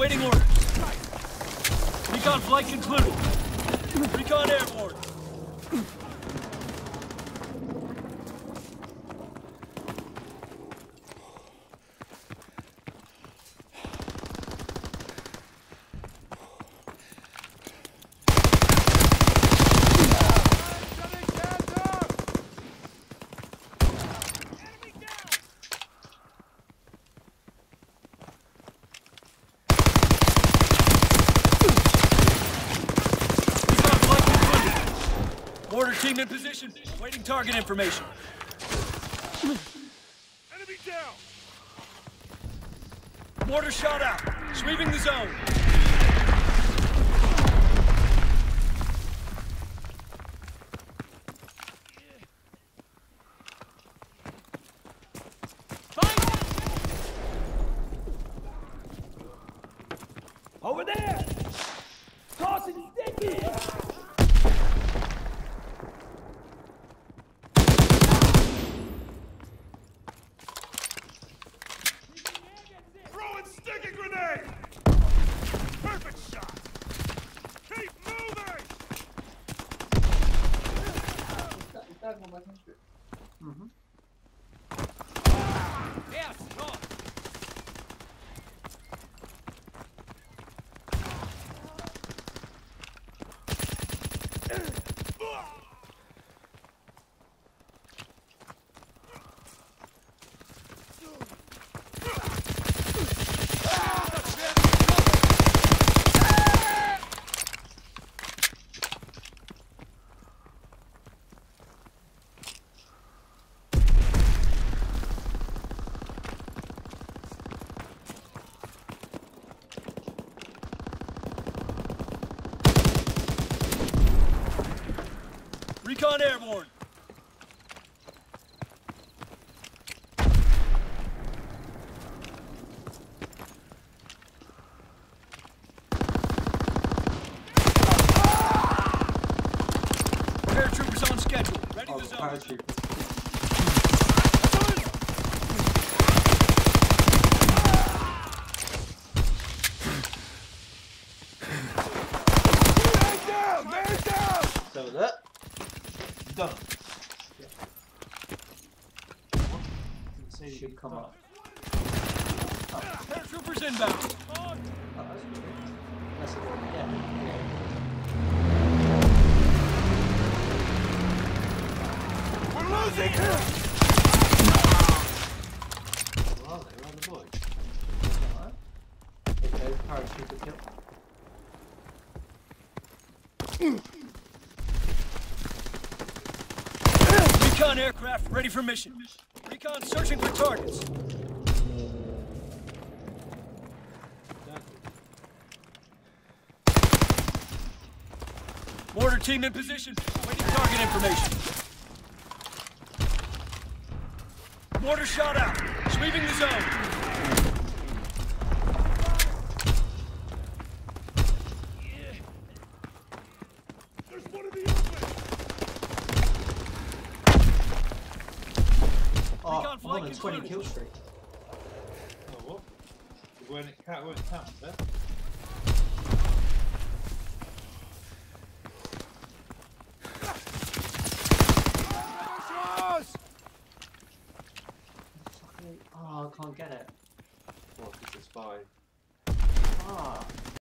Awaiting orders. Recon flight concluded. Recon airborne. Mortar team in position. Waiting target information. Enemy down! Mortar shot out. Sweeping the zone. Over there! Tossing sticky! Throwing sticky grenade! Perfect shot! Keep moving! Yes, go. Recon airborne. Paratroopers on schedule. Ready to zone. So was that? Done. Yeah. Didn't say should come up. Paratroopers inbound. Oh, that's good. That's it. Yeah. We're losing him! Where are they? Where are the boys? Alright. Okay, paratrooper kill. Recon aircraft ready for mission. Recon searching for targets. Mortar team in position. Waiting target information. Mortar shot out. Sweeping the zone. There's one in the open! Oh, Recon I'm flight on a 20 concluded. kill streak. Oh, what? When it counts, then? Oh, I can't get it. What, it's a spy? Ah.